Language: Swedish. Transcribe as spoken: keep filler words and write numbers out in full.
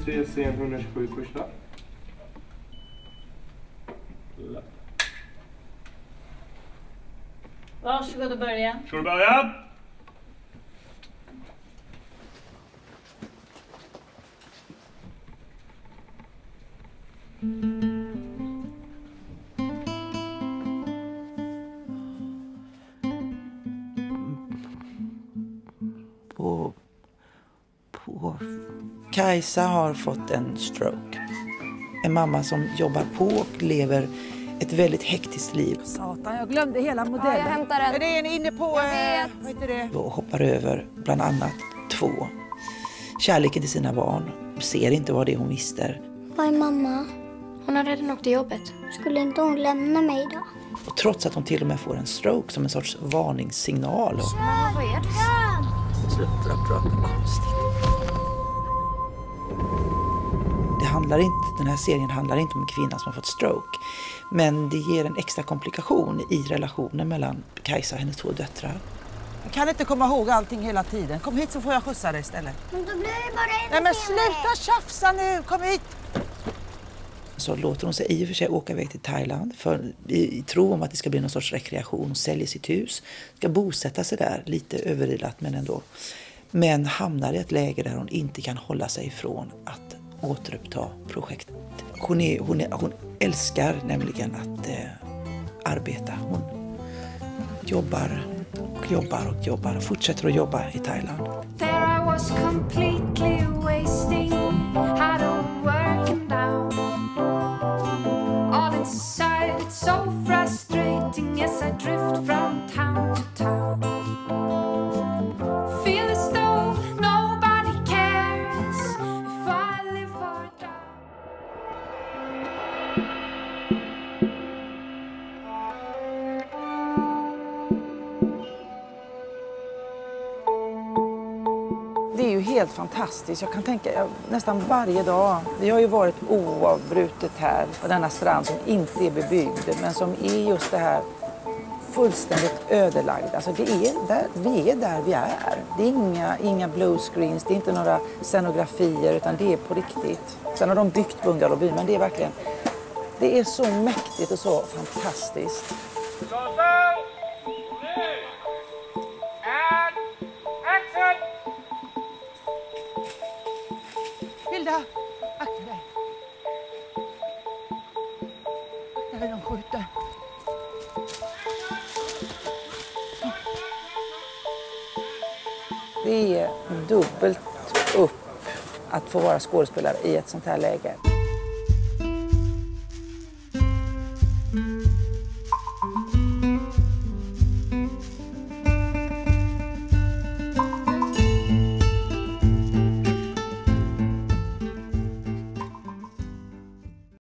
se scen etthundratjugosju första. Varsågod och börja. Ska du börja? På, på. Kajsa har fått en stroke. En mamma som jobbar på och lever ett väldigt hektiskt liv. Satan, jag glömde hela modellen. Ja, jag hämtar den. Är det en inne på... Jag vet. Vad heter det? Och hoppar över bland annat två. Kärleken till sina barn. Ser inte vad det är hon mister. Vad är mamma? Hon har redan åkt till jobbet. Skulle inte hon lämna mig då? Och trots att hon till och med får en stroke som en sorts varningssignal. Mamma, vad är det? Slutar att prata konstigt. Det handlar inte, den här serien handlar inte om en kvinna som har fått stroke. Men det ger en extra komplikation i relationen mellan Kajsa och hennes två döttrar. Jag kan inte komma ihåg allting hela tiden. Kom hit så får jag skjutsa dig istället. Men då blir det bara en. Nej men sluta tjafsa nu, kom hit! Så låter hon sig i och för sig åka iväg till Thailand för i tro om att det ska bli någon sorts rekreation. Hon säljer sitt hus, ska bosätta sig där, lite överilat men ändå. Men hamnar i ett läge där hon inte kan hålla sig ifrån att återuppta projektet. Hon, är, hon, är, hon älskar nämligen att eh, arbeta. Hon jobbar och jobbar och jobbar och fortsätter att jobba i Thailand. There I was completely wasting, had a working down. All inside it's so frustrating as I drift from town to town. Feel as though nobody cares if I live or die. Det är ju helt fantastiskt. Jag kan tänka jag, nästan varje dag. Vi har ju varit oavbrutet här på denna strand som inte är bebyggd. Men som är just det här fullständigt ödelagd. Alltså det är där, vi är där vi är. Det är inga, inga blue screens, det är inte några scenografier utan det är på riktigt. Sen har de byggt bungalowby men det är verkligen, det är så mäktigt och så fantastiskt. Hilda, akta dig. Akta dig, de skjuter. Det är dubbelt upp att få vara skådespelare i ett sånt här läge.